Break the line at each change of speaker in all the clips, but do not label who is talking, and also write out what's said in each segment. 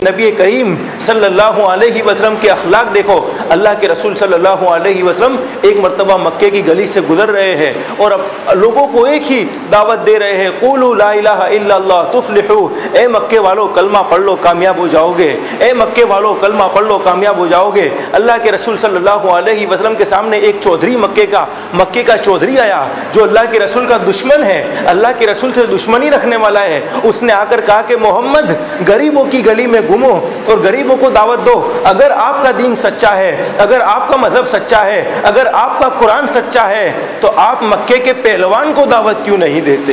نبی کریم صلی اللہ علیہ وسلم کے اخلاق دیکھو. اللہ کے رسول صلی اللہ علیہ وسلم ایک مرتبہ مکے کی گلی سے گزر رہے ہیں اور اب لوگوں کو ایک ہی دعوت دے رہے ہیں, قولوا لا الہ الا اللہ تفلحوا. اے مکے والو کلمہ پڑھ لو کامیاب ہو جاؤ گے, اے مکے والو کلمہ پڑھ لو کامیاب ہو جاؤ گے. اللہ کے رسول صلی اللہ علیہ وسلم کے سامنے ایک چودھری مکے کا چودھری آیا جو اللہ کے رسول کا دشمن ہے, اللہ کے رسول سے دشمنی رکھنے والا ہے. اس نے آ کر کہا کہ محمد غریبوں کی گلی میں گھومو اور غریبوں کو دعوت دو. اگر آپ کا دین سچا ہے, اگر آپ کا مذہب سچا ہے, اگر آپ کا قرآن سچا ہے تو آپ مکے کے پہلوان کو دعوت کیوں نہیں دیتے؟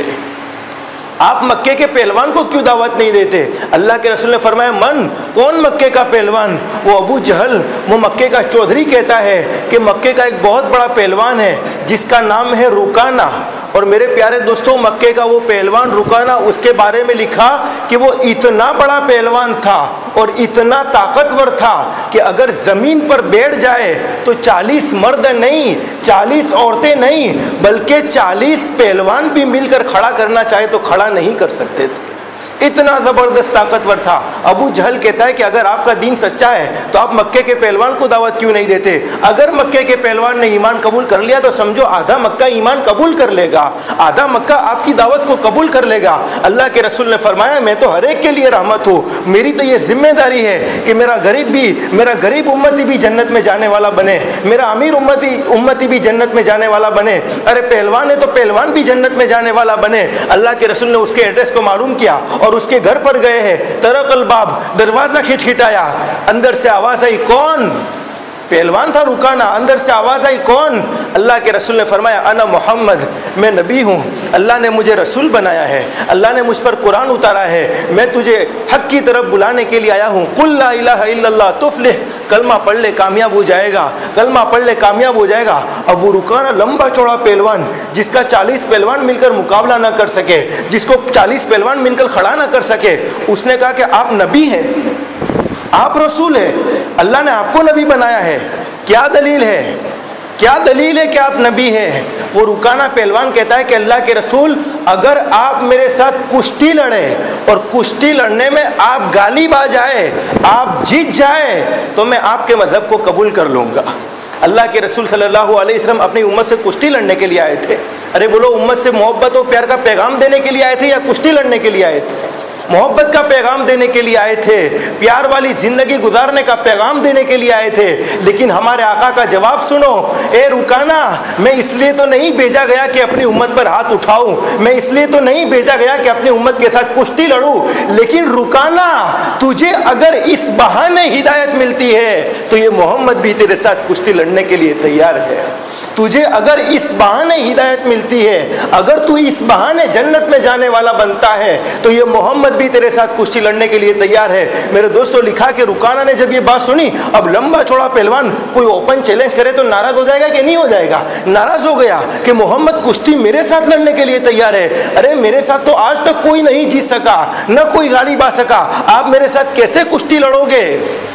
آپ مکے کے پہلوان کو کیوں دعوت نہیں دیتے؟ اللہ کے رسول نے فرمایا من, کون مکے کا پہلوان؟ وہ ابو جہل, وہ مکے کا چودھری کہتا ہے کہ مکے کا ایک بہت بڑا پہلوان ہے جس کا نام ہے رکانہ. اور میرے پیارے دوستوں, مکے کا وہ پہلوان رکانہ, اس کے بارے میں لکھا کہ وہ اتنا بڑا پہلوان تھا اور اتنا طاقتور تھا کہ اگر زمین پر بیٹھ جائے تو 40 مرد نہیں, 40 عورتیں نہیں, بلکہ 40 پہلوان بھی مل کر کھڑا کرنا چاہے تو کھڑا نہیں کر سکتے تھے. اتنا زبردست طاقتور تھا. ابو جہل کہتا ہے کہ اگر آپ کا دین سچا ہے تو آپ مکے کے پہلوان کو دعوت کیوں نہیں دیتے؟ اگر مکے کے پہلوان نے ایمان قبول کر لیا تو سمجھو آدھا مکہ ایمان قبول کر لے گا, آدھا مکہ آپ کی دعوت کو قبول کر لے گا. اللہ کے رسول نے فرمایا میں تو ہر ایک کے لیے رحمت ہوں, میری تو یہ ذمہ داری ہے کہ میرا غریب امتی بھی جنت میں جانے والا بنے, میرا امیر امتی بھی جنت میں جانے والا بنے. ارے پہلوان ہے تو پہلوان بھی جنت میں جانے والا بنے. اللہ کے رسول نے اس کے ایڈریس کو معلوم کیا اور اس کے گھر پر گئے ہیں. طرق الباب, دروازہ کھٹکھٹایا, اندر سے آواز آئی کون؟ پہلوان تھا رکانہ. اندر سے آواز آئی کون؟ اللہ کے رسول نے فرمایا انا محمد, میں نبی ہوں, اللہ نے مجھے رسول بنایا ہے, اللہ نے مجھ پر قرآن اتارا ہے, میں تجھے حق کی طرف بلانے کے لیے آیا ہوں. قل لا الہ الا اللہ تفلح, کلمہ پڑھ لے کامیاب ہو جائے گا, کلمہ پڑھ لے کامیاب ہو جائے گا. اب وہ رکانہ لمبا چوڑا پہلوان جس کا 40 پہلوان مل کر مقابلہ نہ کر سکے, جس کو 40 پہلوان مل کر کھڑا نہ کر سکے, اس نے کہا کہ آپ نبی ہیں, آپ رسول ہیں, اللہ نے آپ کو نبی بنایا ہے, کیا دلیل ہے؟ کیا دلیل ہے کہ آپ نبی ہیں؟ وہ رکانہ پہلوان کہتا ہے کہ اللہ کے رسول اگر آپ میرے ساتھ کشتی لڑے اور کشتی لڑنے میں آپ غالب آ جائے, آپ جیت جائے تو میں آپ کے مذہب کو قبول کر لوں گا. اللہ کے رسول صلی اللہ علیہ وسلم اپنی امت سے کشتی لڑنے کے لیے آئے تھے. ارے بولو, امت سے محبت و پیار کا پیغام دینے کے لیے آئے تھے یا کشتی لڑنے کے لیے آئے تھے؟ محبت کا پیغام دینے کے لیے آئے تھے, پیار والی زندگی گزارنے کا پیغام دینے کے لیے آئے تھے. لیکن ہمارے آقا کا جواب سنو, اے رکانہ میں اس لیے تو نہیں بھیجا گیا کہ اپنی امت پر ہاتھ اٹھاؤں, میں اس لیے تو نہیں بھیجا گیا کہ اپنی امت کے ساتھ کشتی لڑوں, لیکن رکانہ تجھے اگر اس بہانے ہدایت ملتی ہے تو یہ محمد بھی تیرے ساتھ کشتی لڑنے کے لیے تیار ہے. تجھے اگر اس بہانے ہدایت ملتی ہے, اگر تو اس بہانے جنت میں جانے والا بنتا ہے تو یہ محمد بھی تیرے ساتھ کشتی لڑنے کے لیے تیار ہے. میرے دوستوں, لکھا کہ رکانہ نے جب یہ بات سنی, اب لمبا چوڑا پہلوان کوئی اوپن چیلنج کرے تو ناراض ہو جائے گا کہ نہیں ہو جائے گا؟ ناراض ہو گیا کہ محمد کشتی میرے ساتھ لڑنے کے لیے تیار ہے. ارے میرے ساتھ تو آج تک کوئی نہیں جیت سکا, نہ کوئی غالب آ سکا, آپ میرے ساتھ کیسے کشتی لڑو گے؟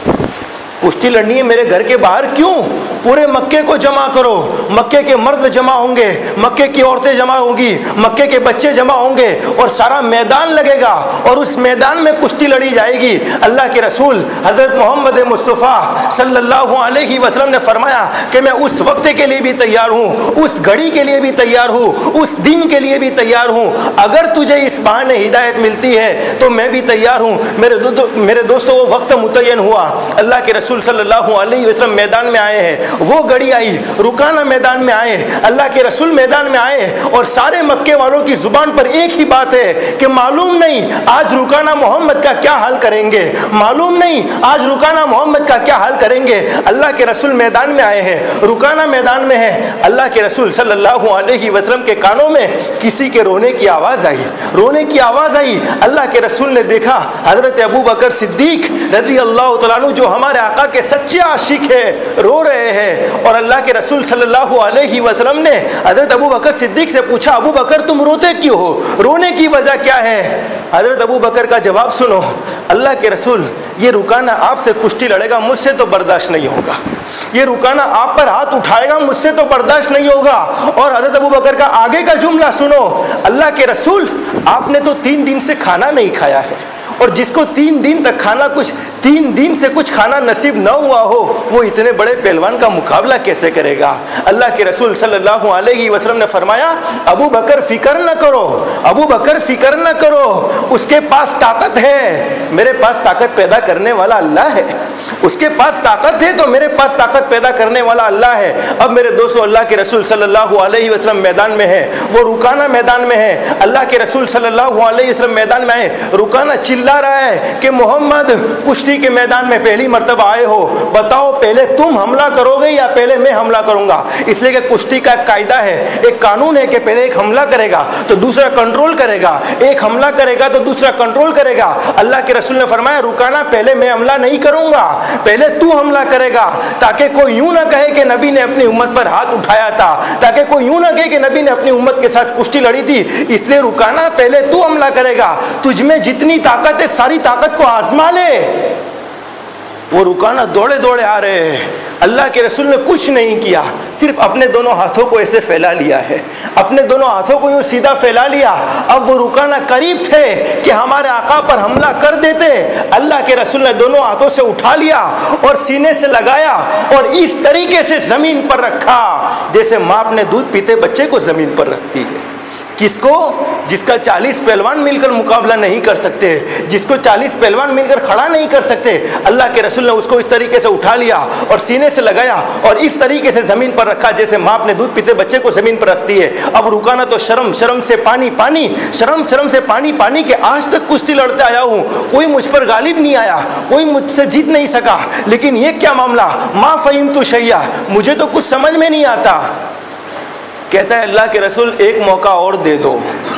کشتی لڑنی ہے میرے گھر کے باہر, کیوں؟ پورے مکے کو جمع کرو, مکے کے مرد جمع ہوں گے, مکے کی عورتیں جمع ہوں گی, مکے کے بچے جمع ہوں گے اور سارا میدان لگے گا اور اس میدان میں کشتی لڑی جائے گی. اللہ کے رسول حضرت محمد مصطفیٰ صلی اللہ علیہ وسلم نے فرمایا کہ میں اس وقت کے لیے بھی تیار ہوں, اس گھڑی کے لیے بھی تیار ہوں, اس دن کے لیے بھی تیار ہوں. اگر تجھے اس بہانے ہدایت ملتی ہے تو میں بھی تیار ہوں. میرے دوستوں, وہ وقت متعین ہوا, اللہ کے رسول صلی اللہ علیہ وسلم میدان میں آئے ہیں, وہ گھڑی آئی, رکانہ میدان میں آئے, اللہ کے رسول میدان میں آئے اور سارے مکے والوں کی زبان پر ایک ہی بات ہے کہ معلوم نہیں آج رکانہ محمد کا کیا حال کریں گے, معلوم نہیں آج رکانہ محمد کا کیا حال کریں گے. اللہ کے رسول میدان میں آئے ہیں, رکانہ میدان میں ہے. اللہ کے رسول صلی اللہ علیہ وسلم کے کانوں میں کسی کے رونے کی آواز آئی, رونے کی آواز آئی. اللہ کے رسول نے دیکھا حضرت ابو بکر صدیق رضی اللہ تعالیٰ عنہ جو ہمارے آقا کے سچے عاشق ہے, رو رہے ہیں. اور اللہ کے رسول صلی اللہ علیہ وسلم نے حضرت ابو بکر صدیق سے پوچھا, ابو بکر تم روتے کیوں ہو, رونے کی وجہ کیا ہے؟ حضرت ابو بکر کا جواب سنو, اللہ کے رسول یہ رکانہ آپ سے کشتی لڑے گا, مجھ سے تو برداشت نہیں ہوگا. یہ رکانہ آپ پر ہاتھ اٹھائے گا, مجھ سے تو برداشت نہیں ہوگا. اور حضرت ابو بکر کا آگے کا جملہ سنو, اللہ کے رسول آپ نے تو 3 دن سے کھانا نہیں کھایا ہے, اور جس کو 3 دن سے کچھ کھانا نصیب نہ ہوا ہو وہ اتنے بڑے پہلوان کا مقابلہ کیسے کرے گا؟ اللہ کے رسول صلی اللہ علیہ وسلم نے فرمایا ابو بکر فکر نہ کرو، ابو بکر فکر نہ کرو، اس کے پاس طاقت ہے، میرے پاس طاقت پیدا کرنے والا اللہ ہے، اس کے پاس طاقت ہے تو میرے پاس طاقت پیدا کرنے والا اللہ ہے۔ اب میرے دوستو اللہ کے رسول صلی اللہ علیہ وسلم میدان میں ہے، وہ رکانہ میدان میں ہے، اللہ کے رسول صلی اللہ علیہ وسلم میدان میں ہے، رکانہ چلا رہا ہے کہ محمد کشتی کے میدان میں پہلی مرتبہ آئے ہو، بتاؤ پہلے تم حملہ کرو گے یا پہلے میں حملہ کروں گا؟ اس لیے کہ کشتی کا ایک قاعدہ ہے، ایک قانون ہے کہ پہلے ایک حملہ کرے گا تو دوسرا کنٹرول کرے گا، ایک حملہ کرے گا تو دوسرا کنٹرول کرے گا۔ اللہ کے رسول نے فرمایا رکانہ پہلے میں حملہ نہیں کروں گا، پہلے تو حملہ کرے گا، تاکہ کوئی یوں نہ کہے کہ نبی نے اپنی امت پر ہاتھ اٹھایا تھا، تاکہ کوئی یوں نہ کہے کہ نبی نے اپنی امت کے ساتھ کشتی لڑی تھی، اس لیے رکانہ پہلے تو حملہ کرے گا، تجھ میں جتنی طاقت ہے ساری طاقت کو آزما لے۔ وہ رکانہ دوڑے دوڑے آ رہے ہیں، اللہ کے رسول نے کچھ نہیں کیا، صرف اپنے دونوں ہاتھوں کو ایسے پھیلا لیا ہے، اپنے دونوں ہاتھوں کو یوں سیدھا پھیلا لیا۔ اب وہ رکانہ قریب تھے کہ ہمارے آقا پر حملہ کر دیتے، اللہ کے رسول نے دونوں ہاتھوں سے اٹھا لیا اور سینے سے لگایا اور اس طریقے سے زمین پر رکھا جیسے ماں اپنے دودھ پیتے بچے کو زمین پر رکھتی ہے۔ کس کو؟ جس کا 40 پہلوان مل کر مقابلہ نہیں کر سکتے، جس کو 40 پہلوان مل کر کھڑا نہیں کر سکتے، اللہ کے رسول نے اس کو اس طریقے سے اٹھا لیا اور سینے سے لگایا اور اس طریقے سے زمین پر رکھا جیسے ماں اپنے دودھ پیتے بچے کو زمین پر رکھتی ہے۔ اب رکانہ تو شرم سے پانی سے پانی کہ آج تک کشتی لڑتے آیا ہوں، کوئی مجھ پر غالب نہیں آیا، کوئی مجھ سے جیت نہیں سکا، لیکن یہ کیا معاملہ، ما فہمت شیئا، مجھے تو کچھ سمجھ میں نہیں آتا۔ کہتا ہے اللہ کے رسول ایک موقع اور دے دو،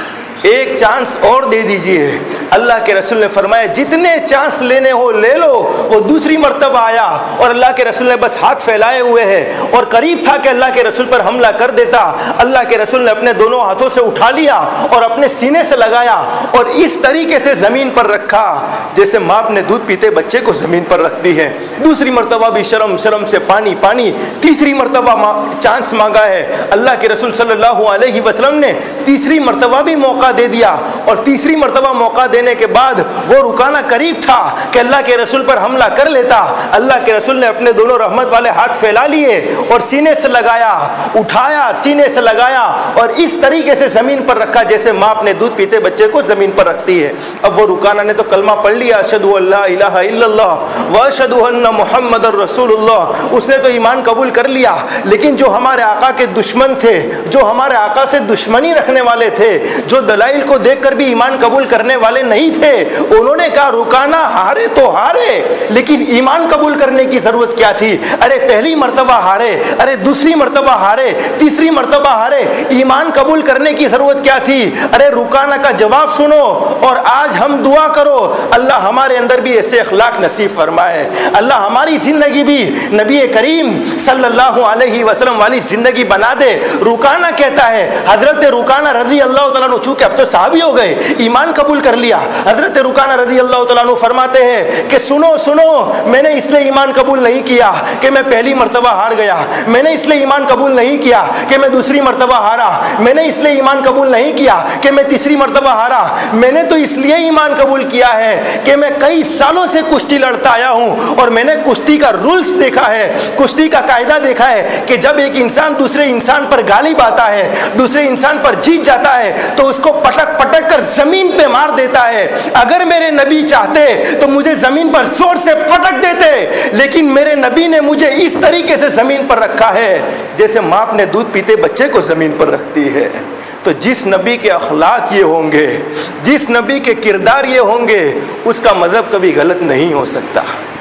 ایک چانس اور دے دیجئے۔ اللہ کے رسول نے فرمایا جتنے چانس لینے ہو لے لو۔ وہ دوسری مرتبہ آیا اور اللہ کے رسول نے بس ہاتھ پھیلائے ہوئے ہیں اور قریب تھا کہ اللہ کے رسول پر حملہ کر دیتا۔ اللہ کے رسول نے اپنے دونوں ہاتھوں سے اٹھا لیا اور اپنے سینے سے لگایا اور اس طریقے سے زمین پر رکھا جیسے ماں اپنے دودھ پیتے بچے کو زمین پر رکھتی ہے۔ دوسری مرتبہ بھی شرم سے پانی، تیسری مرتبہ چانس مانگا ہے۔ اللہ کے رسول صلی اللہ علیہ وسلم نے تیسری مرتبہ بھی موقع دے دیا اور تیسری مرتبہ موقع دینے کے بعد وہ رکانہ قریب تھا کہ اللہ کے رسول پر حملہ کر لیتا۔ اللہ کے رسول نے اپنے دونوں رحمت والے ہاتھ پھیلا لیے اور سینے سے لگایا، اٹھایا، سینے سے لگایا اور اس طریقے سے زمین پر رکھا جیسے ماں اپنے دودھ پیتے بچے کو زمین پر رکھتی ہے۔ اب وہ رکانہ نے تو کلمہ پڑھ لیا، اشہد ان لا الہ الا اللہ واشہد ان محمد رسول اللہ، اس نے تو ایمان قبول کر لیا، لیکن جو ہمارے آقا کے دشمن تھے، جو ہمارے آقا سے دشمنی رکھنے والے تھے، جو دلائل کو دیکھ کر بھی ایمان قبول کرنے والے نہیں تھے، انہوں نے کہا رکانہ ہارے تو ہارے لیکن ایمان قبول کرنے کی ضرورت کیا تھی؟ ارے پہلی مرتبہ ہارے، ارے دوسری مرتبہ ہارے، تیسری مرتبہ ہارے، ایمان قبول کرنے کی ضرورت کیا تھی؟ ارے رکانہ کا جواب سنو اور آج ہم دعا کرو اللہ ہمارے اندر بھی ایسے اخلاق نصیب فرمائے، اللہ ہماری زندگی بھی نبی کریم صلی اللہ علیہ وسلم والی زندگی بنا دے۔ رکانہ کہتا ہے، حضرت رکانہ رضی اللہ تعالیٰ عنہ چونکہ اب تو صحابی ہو گئے، ایمان قبول کر لیا، حضرت رکانہ رضی اللہ تعالیٰ عنہ فرماتے ہیں کہ سنو میں نے اس لیے ایمان قبول نہیں کیا کہ میں پہلی مرتبہ ہار گیا، میں نے اس لیے ایمان قبول نہیں کیا کہ میں دوسری مرتبہ ہارا، میں نے اس لیے ایمان قبول نہیں کیا کہ میں تیسری مرتبہ ہارا، میں نے تو اس لیے ایمان قبول کیا ہے کہ میں کئی سالوں سے کشتی لڑتا آیا ہوں اور میں نے کشتی کا رولز دیکھا ہے، کشتی کا قاعدہ دیکھا ہے کہ جب ایک انسان دوسرے انسان پر غالب آتا ہے، دوسرے انسان پر جیت جاتا ہے تو اس کو پٹک کر زمین پہ مار دیتا ہے۔ اگر میرے نبی چاہتے تو مجھے زمین پر زور سے پٹک دیتے، لیکن میرے نبی نے مجھے اس طریقے سے زمین پر رکھا ہے جیسے ماں اپنے دودھ پیتے بچے کو زمین پر رکھتی ہے۔ تو جس نبی کے اخلاق یہ ہوں گے، جس نبی کے کردار یہ ہوں گے، اس کا مذہب کبھی غلط نہیں ہو سکتا،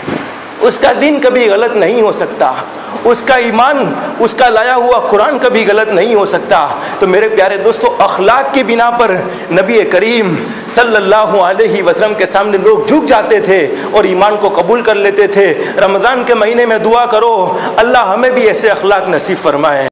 اس کا دین کبھی غلط نہیں ہو سکتا، اس کا ایمان، اس کا لایا ہوا قرآن کبھی غلط نہیں ہو سکتا۔ تو میرے پیارے دوستو، اخلاق کی بنا پر نبی کریم صلی اللہ علیہ وسلم کے سامنے لوگ جھک جاتے تھے اور ایمان کو قبول کر لیتے تھے۔ رمضان کے مہینے میں دعا کرو اللہ ہمیں بھی ایسے اخلاق نصیب فرمائے۔